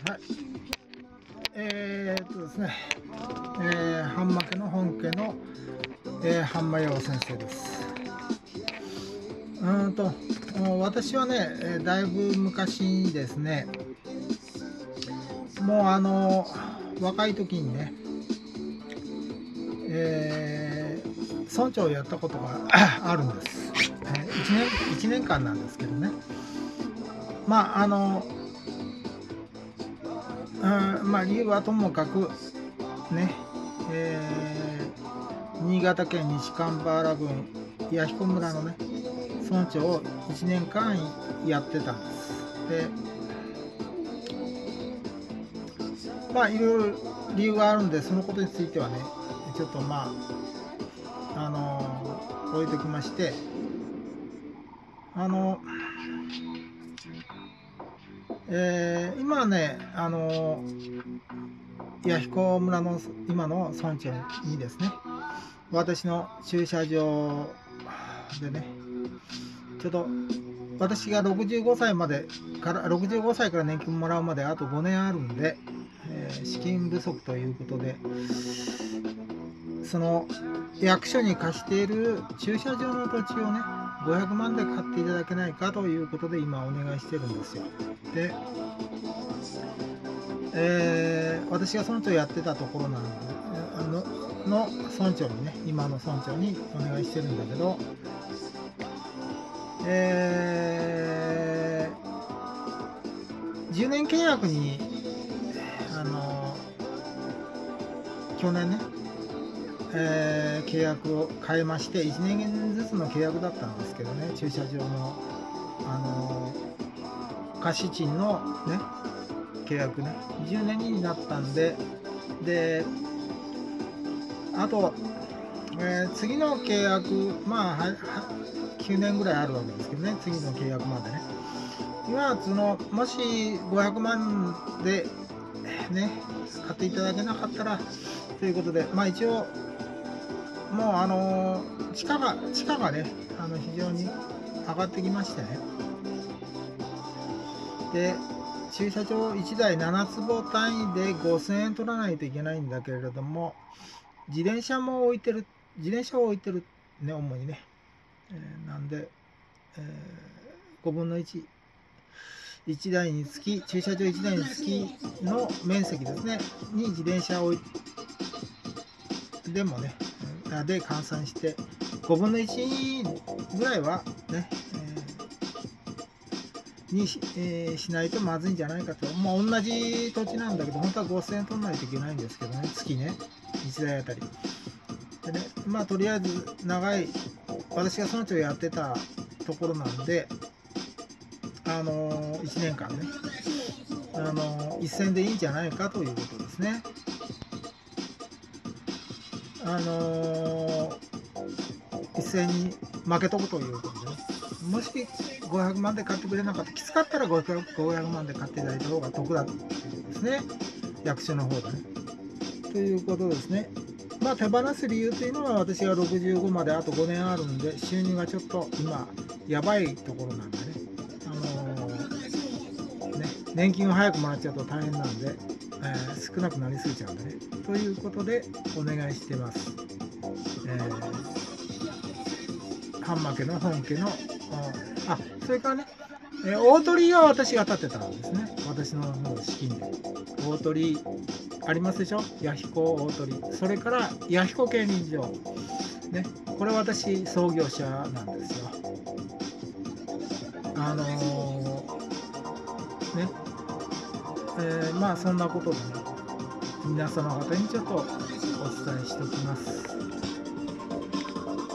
はい。ですね、半負けの本家の、半間洋先生です。私はね、だいぶ昔にですね、もう若い時にね、村長をやったことがあるんです。1年間なんですけどね。まあ理由はともかくね、新潟県西蒲原郡弥彦村のね村長を1年間やってたんです。で、いろいろ理由があるんで、そのことについてはねちょっと置いときまして、今はね弥彦村の今の村長にですね、私の駐車場でね、ちょっと私が65歳から年金もらうまであと5年あるんで、資金不足ということで、その役所に貸している駐車場の土地をね500万で買っていただけないかということで今お願いしてるんですよ。で、私が村長やってたところなの村長にね、今の村長にお願いしてるんだけど、10年契約に去年ね、契約を変えまして、1年ずつの契約だったんですけどね、駐車場の貸賃のね契約ね20年になったんで、あと、次の契約9年ぐらいあるわけですけどね、次の契約までね。今もし500万でね買っていただけなかったらということで、一応もう地価がね非常に上がってきましてね。で、駐車場1台7坪単位で5000円取らないといけないんだけれども、自転車を置いてるね、主にね、なんで、5分の1、1台につき、駐車場1台につきの面積ですねに自転車を置いでもね、で換算して5分の1ぐらいはね、に しないとまずいんじゃないかと。同じ土地なんだけど、本当は5000円取らないといけないんですけどね、月ね、1台あたりでね。とりあえず私が村長やってたところなんで、1年間ね1000円でいいんじゃないかということですね。1000円に負けとくということでね、もし500万で買ってくれなかった、きつかったら500万で買っていただいた方が得だということですね、役所の方でね。ということですね。手放す理由というのは、私が65まであと5年あるんで、収入がちょっと今やばいところなんでね、年金を早くもらっちゃうと大変なんで、少なくなりすぎちゃうんでね、ということでお願いしてます。半負けの本家のそれからね、大鳥居は私が建てたんですね、私の資金で。大鳥居ありますでしょ、弥彦大鳥居。それから弥彦競輪場ね、これ私創業者なんですよ。そんなことでね、皆様方にちょっとお伝えしておきます。